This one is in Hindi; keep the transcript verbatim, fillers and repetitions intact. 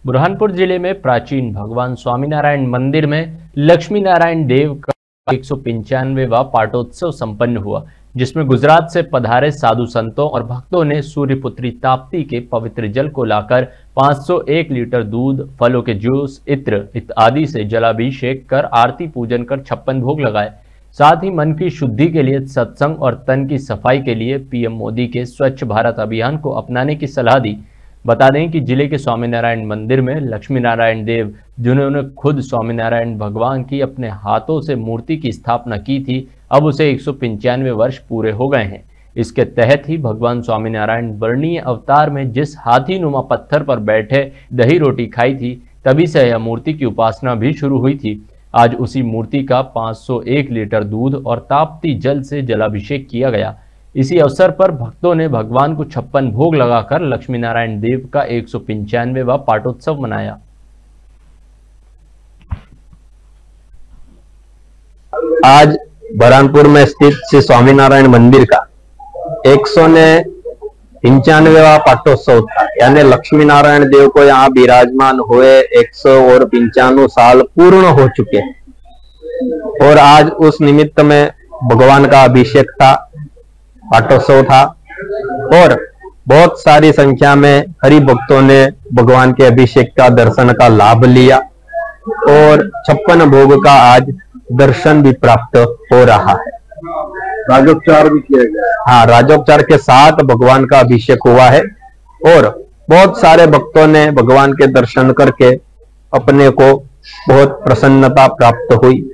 बुरहानपुर जिले में प्राचीन भगवान स्वामीनारायण मंदिर में लक्ष्मी नारायण देव का एक सौ पंचानवेवां पाटोत्सव संपन्न हुआ, जिसमें गुजरात से पधारे साधु संतों और भक्तों ने सूर्यपुत्री ताप्ती के पवित्र जल को लाकर पाँच सौ एक लीटर दूध, फलों के जूस, इत्र इत्यादि से जलाभिषेक कर आरती पूजन कर छप्पन भोग लगाए। साथ ही मन की शुद्धि के लिए सत्संग और तन की सफाई के लिए पीएम मोदी के स्वच्छ भारत अभियान को अपनाने की सलाह दी। बता दें कि जिले के स्वामीनारायण मंदिर में लक्ष्मी नारायण देव, जिन्होंने खुद स्वामीनारायण भगवान की अपने हाथों से मूर्ति की स्थापना की थी, अब उसे एक सौ पंचानवे वर्ष पूरे हो गए हैं। इसके तहत ही भगवान स्वामीनारायण वर्णीय अवतार में जिस हाथी नुमा पत्थर पर बैठे दही रोटी खाई थी, तभी से यह मूर्ति की उपासना भी शुरू हुई थी। आज उसी मूर्ति का पाँच सौ एक लीटर दूध और ताप्ती जल से जलाभिषेक किया गया। इसी अवसर पर भक्तों ने भगवान को छप्पन भोग लगाकर लक्ष्मी नारायण देव का एक सौ पंचानवेवां पाटोत्सव मनाया। आज बुरहानपुर में स्थित श्री स्वामीनारायण मंदिर का एक सौ पंचानवेवां पाटोत्सव था, यानी लक्ष्मी नारायण देव को यहाँ विराजमान हुए एक सौ और पंचानवे साल पूर्ण हो चुके हैं और आज उस निमित्त में भगवान का अभिषेक था, पाटोत्सव था और बहुत सारी संख्या में हरि भक्तों ने भगवान के अभिषेक का दर्शन का लाभ लिया और छप्पन भोग का आज दर्शन भी प्राप्त हो रहा है। राजोपचार भी किया गया। हाँ, राजोपचार के साथ भगवान का अभिषेक हुआ है और बहुत सारे भक्तों ने भगवान के दर्शन करके अपने को बहुत प्रसन्नता प्राप्त हुई।